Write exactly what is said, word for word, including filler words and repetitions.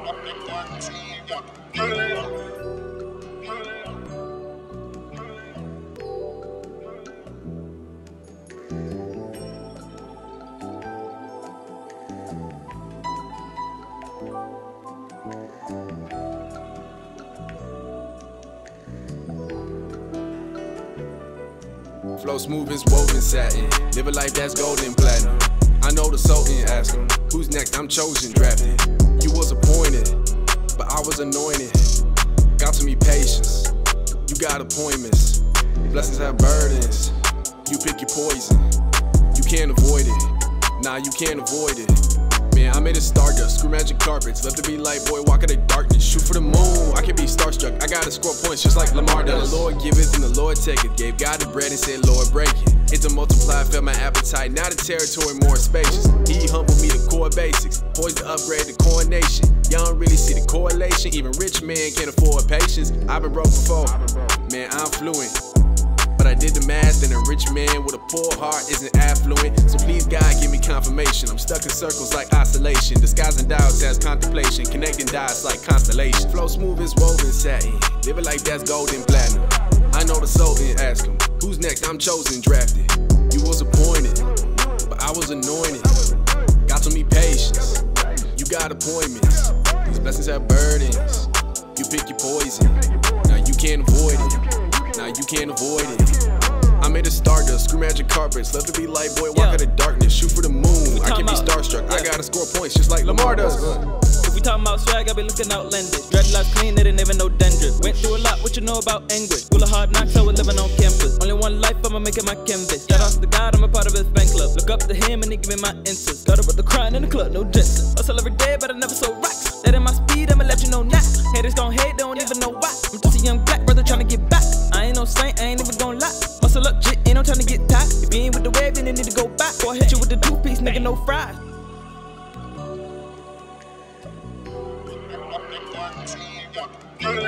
Flow smooth as woven satin. Live a life that's golden platinum. I know the Sultan, ask him. Who's next? I'm chosen, drafted. You was appointed, but I was anointed. God to me patience. You got appointments. Blessings have burdens. You pick your poison. You can't avoid it. Nah, you can't avoid it. Man, I made a stardust, screw magic carpets. Love to be light, boy, walk in the darkness. Shoot for the moon, I can be starstruck. I gotta score points just like Lamar does. The Lord giveth and the Lord taketh. Gave God the bread and said, Lord, break it. It's a multiply, felt my appetite. Now the territory more spacious. He humbled me to core basics. Poised to upgrade the coronation. Y'all don't really see the correlation. Even rich men can't afford patience. I've been broke before. Man, I'm fluent. But I did the math, and a rich man with a poor heart isn't affluent. So please God, give me confirmation. I'm stuck in circles like oscillation. Disguising doubts as contemplation. Connecting dots like constellations. Flow smooth as woven satin. Live it like that's golden platinum. I know the Sultan, ask him. Who's next? I'm chosen, drafted. You was appointed, but I was anointed. God told me patience. You got appointments. These blessings have burdens. You pick your poison. Now you can't avoid it. Now you can't avoid it. I made a stardust, screw magic carpets. Love to be light, boy, walk out of darkness. Shoot for the moon, I can be starstruck. Yeah. I gotta score points just like Lamar does. Uh. If we talking about swag, I be looking outlandish. Dreadlocks clean, they didn't even know dandruff. Went through a lot, what you know about anguish? Full of hard knocks, I was living on campus. Only one life, I'ma make it my canvas. Shout out to God, I'm a part of his fan club. Look up to him and he give me my answers. Got up with the crying in the club, no Jensen. Hustle every day, but I never sold rocks. That in my speed, I'ma let you know now. Haters gon' hate, they don't even know why. I'm just a young black brother trying to get back. I ain't no saint, I ain't even gon' lie. Muscle up, jit, ain't no time to get tight. If you ain't with the wave, then you need to go back. Or I hit you with the two-piece, nigga, no fries. Yeah.